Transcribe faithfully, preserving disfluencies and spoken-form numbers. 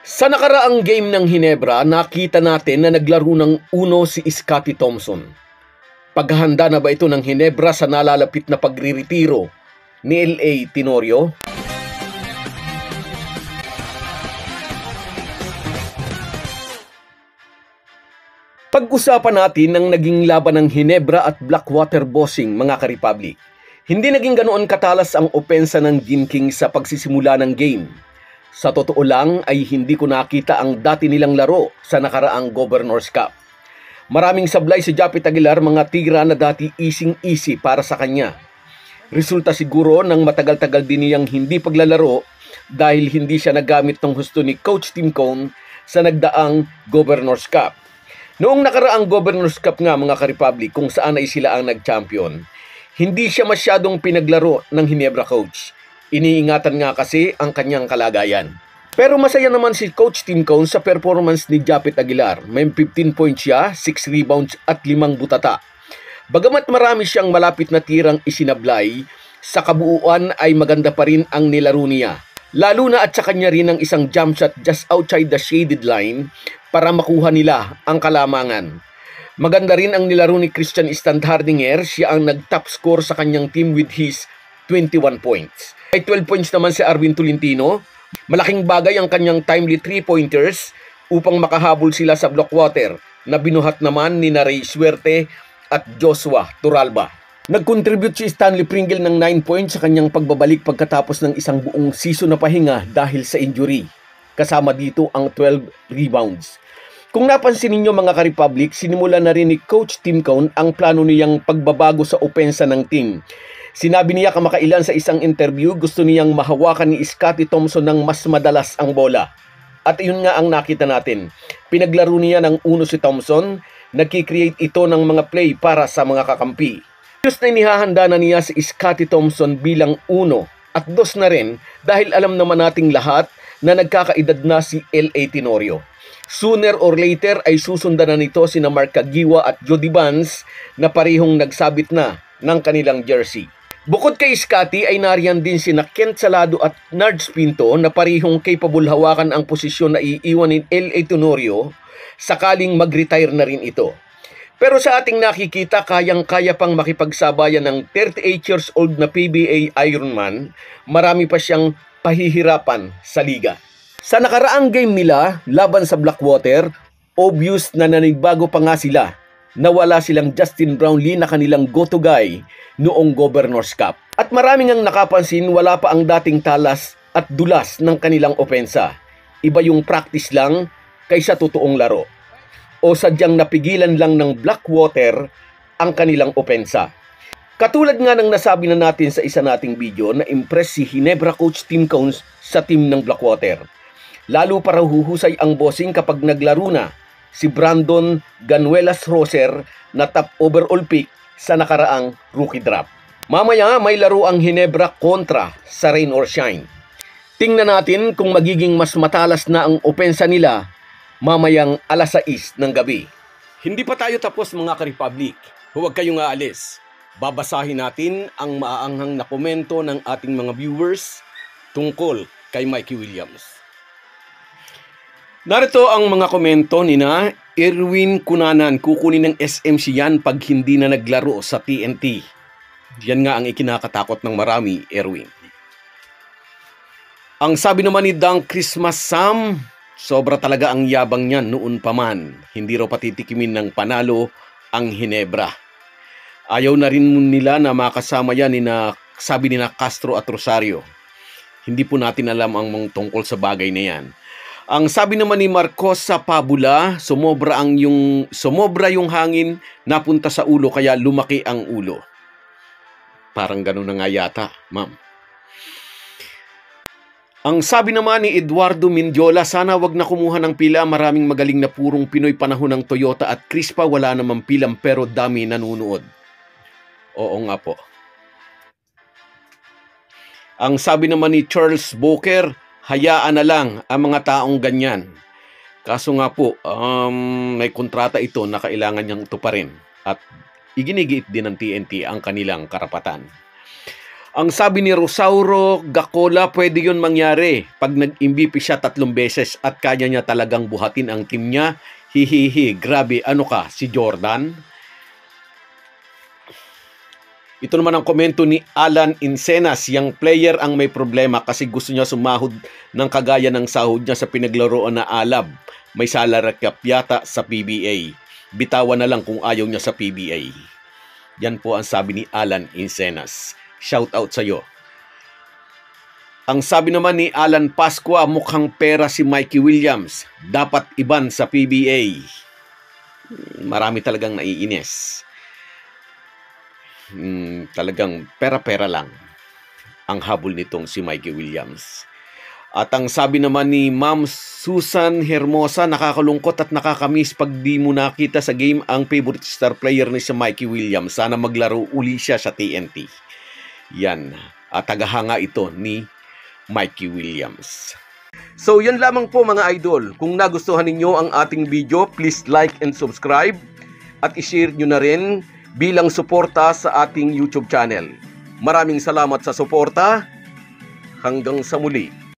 Sa nakaraang game ng Hinebra, nakita natin na naglaro ng uno si Scottie Thompson. Paghahanda na ba ito ng Hinebra sa nalalapit na pagriretiro ni L A Tenorio? Pag-usapan natin ang naging laban ng Hinebra at Blackwater Bossing, mga ka-Republic. Hindi naging ganoon katalas ang opensa ng Ginking sa pagsisimula ng game. Sa totoo lang ay hindi ko nakita ang dati nilang laro sa nakaraang Governor's Cup. Maraming sablay si Japet Aguilar, mga tira na dati easy-easy para sa kanya. Resulta siguro ng matagal-tagal din niyang hindi paglalaro dahil hindi siya nagamit ng husto ni Coach Tim Cone sa nagdaang Governor's Cup. Noong nakaraang Governor's Cup nga, mga ka-Republic, kung saan ay sila ang nag-champion, hindi siya masyadong pinaglaro ng Hinebra coach. Iniingatan nga kasi ang kanyang kalagayan. Pero masaya naman si Coach Tim Cone sa performance ni Japet Aguilar. May fifteen points siya, six rebounds at limang butata. Bagamat marami siyang malapit na tirang isinablay, sa kabuuan ay maganda pa rin ang nilaro niya. Lalo na at sa kanya rin ang isang jump shot just outside the shaded line para makuha nila ang kalamangan. Maganda rin ang nilaro ni Christian Standhardinger. Siya ang nag-top score sa kanyang team with his twenty-one points. May twelve points naman si Arvin Tolentino. Malaking bagay ang kanyang timely three-pointers upang makahabol sila sa Blackwater na binuhat naman ni Ray Suerte at Joshua Turalba. Nag-contribute si Stanley Pringle ng nine points sa kanyang pagbabalik pagkatapos ng isang buong season na pahinga dahil sa injury. Kasama dito ang twelve rebounds. Kung napansin ninyo, mga ka-Republic, sinimula na rin ni Coach Tim Cone ang plano niyang pagbabago sa opensa ng team. Sinabi niya kamakailan sa isang interview, gusto niyang mahawakan ni Scottie Thompson ng mas madalas ang bola. At yun nga ang nakita natin. Pinaglaro niya ng uno si Thompson, nagkikreate ito ng mga play para sa mga kakampi. Diyos na inihahanda na niya si Scottie Thompson bilang uno at dos na rin dahil alam naman nating lahat na nagkakaedad na si L A Tenorio. Sooner or later ay susundan na nito sina Mark Caguioa at Jody Vance na parehong nagsabit na ng kanilang jersey. Bukod kay Scottie ay nariyan din sina Kent Salado at Nards Pinto na parehong capable hawakan ang posisyon na iiwan ni L A Tenorio sakaling mag-retire na rin ito. Pero sa ating nakikita, kayang-kaya pang makipagsabayan ng thirty-eight years old na P B A Ironman. Marami pa siyang pahihirapan sa liga. Sa nakaraang game nila laban sa Blackwater, obvious na nanibago pa nga sila. Nawala silang Justin Brownlee na kanilang go-to guy noong Governor's Cup. At maraming ang nakapansin, wala pa ang dating talas at dulas ng kanilang opensa. Iba yung practice lang kaysa totoong laro. O sadyang napigilan lang ng Blackwater ang kanilang opensa. Katulad nga ng nasabi na natin sa isa nating video na impress si Hinebra coach Tim Cone sa team ng Blackwater. Lalo para huhusay ang bossing kapag naglaro na si Brandon Ganuelas Roser na top overall pick sa nakaraang rookie draft. Mamaya may laro ang Hinebra kontra sa Rain or Shine. Tingnan natin kung magiging mas matalas na ang opensa nila mamayang alas sais ng gabi. Hindi pa tayo tapos, mga ka-Republic. Huwag kayong aalis. Babasahin natin ang maaanghang na komento ng ating mga viewers tungkol kay Mikey Williams. Narito ang mga komento ni na Erwin Cunanan. Kukunin ng S M C yan pag hindi na naglaro sa T N T. Yan nga ang ikinakatakot ng marami, Erwin. Ang sabi naman ni Dang Christmas Sam, sobra talaga ang yabang niyan noon pa man. Hindi raw patitikimin ng panalo ang Hinebra. Ayaw na rin nila na makasama yan ni na, sabi ni na Castro at Rosario. Hindi po natin alam ang mga tungkol sa bagay na yan. Ang sabi naman ni Marcos sa Pabula, sumobra ang yung sumobra yung hangin, napunta sa ulo kaya lumaki ang ulo. Parang gano'n na nga yata, ma'am. Ang sabi naman ni Eduardo Mindiola, sana wag na kumuha ng pila, maraming magaling na purong Pinoy panahon ng Toyota at Crispa, wala namang pilang pero dami nanunood. Oo nga po. Ang sabi naman ni Charles Boker, hayaan na lang ang mga taong ganyan. Kaso nga po, um, may kontrata ito na kailangan niyang tuparin at iginigiit din ng T N T ang kanilang karapatan. Ang sabi ni Rosauro Gacola, pwede yun mangyari pag nag-M V P siya tatlong beses at kaya niya talagang buhatin ang team niya. Hihihi, grabe, ano ka, si Jordan? Ito naman ang komento ni Alan Incenas, yung player ang may problema kasi gusto niya sumahod ng kagaya ng sahod niya sa pinaglaruan na Alab. May salary cap yata sa P B A. Bitawan na lang kung ayaw niya sa P B A. Yan po ang sabi ni Alan Incenas. Shout out sa iyo. Ang sabi naman ni Alan Pascua, mukhang pera si Mikey Williams. Dapat iban sa P B A. Marami talagang naiinis. Hmm, talagang pera-pera lang ang habol nitong si Mikey Williams. At ang sabi naman ni Ma'am Susan Hermosa, nakakalungkot at nakakamiss pag di mo nakita sa game ang favorite star player ni si Mikey Williams. Sana maglaro uli siya sa T N T. Yan. At tagahanga ito ni Mikey Williams. So yan lamang po mga idol. Kung nagustuhan ninyo ang ating video, please like and subscribe. At ishare nyo na rin bilang suporta sa ating YouTube channel. Maraming salamat sa suporta. Hanggang sa muli.